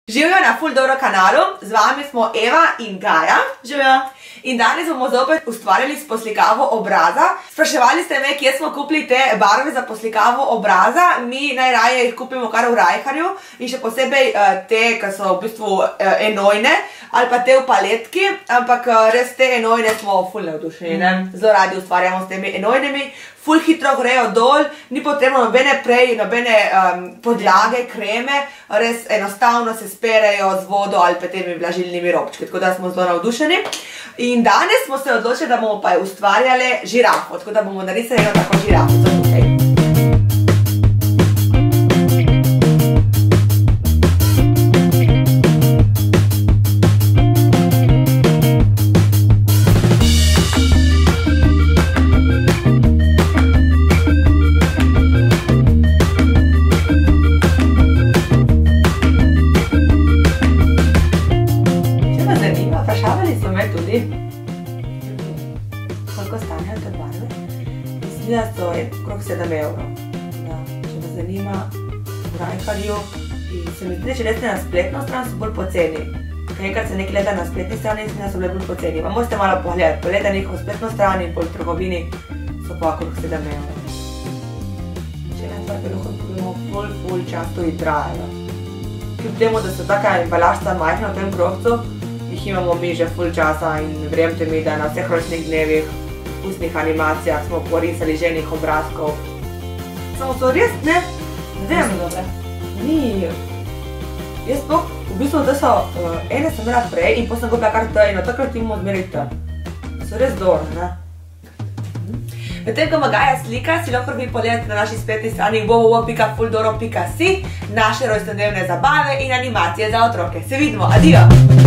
Živijo na Ful Dobro kanalu, z vami smo Eva in Gaja. Živijo. In danes bomo zopet ustvarjali s poslikavo obraza. Spraševali ste me, kje smo kupili te barve za poslikavo obraza. Mi najraje jih kupimo kar v Rajkarju in še posebej te, ki so v bistvu enojne ali pa te v paletki, ampak res te enojne smo ful navdušeni. Zelo radi ustvarjamo s temi enojnimi. Ful hitro grejo dol, ni potrebno nobene podlage, kreme, res enostavno se sperejo z vodo ali pa temi vlažilnimi robčki, tako da smo zelo navdušeni. In danes smo se odločili, da bomo pa ustvarjali žirafo, tako da bomo narisali eno tako žirafico tukaj. Koliko stanejo te barve? Mislim, da so okrog 7 €. Če vas zanima, v Rajkarju, in se mi zdi, če leste na spletno stran, so bolj poceni. Enkrat se nekaj leta na spletni strani in da so bile bolj poceni. Pa morate malo pogledati, pogledajte njihovo spletno stran in pol v trgovini so pa okrog 7 €. Če ena stvar, ki lahko pogledamo, ful čas to jih trajajo. Kljub temu, da so taka embalažca majhna v tem krogcu, jih imamo mi že ful časa in verjemite mi, da na vseh rojstnih dnevih, pustnih animacijah smo porisali ženih obrazkov. Samo so res, ne vem, ni. Jaz sploh, v bistvu, da so, ene sem imela prej in potem sem kupila kar T in od takrat imamo odmeri T. So res dobre, ne? Medtem ko Gaja slika, si lahko vi pogledate na naši spletni strani www.fuldobro.si naše rojstnodnevne zabave in animacije za otroke. Se vidimo, adijo!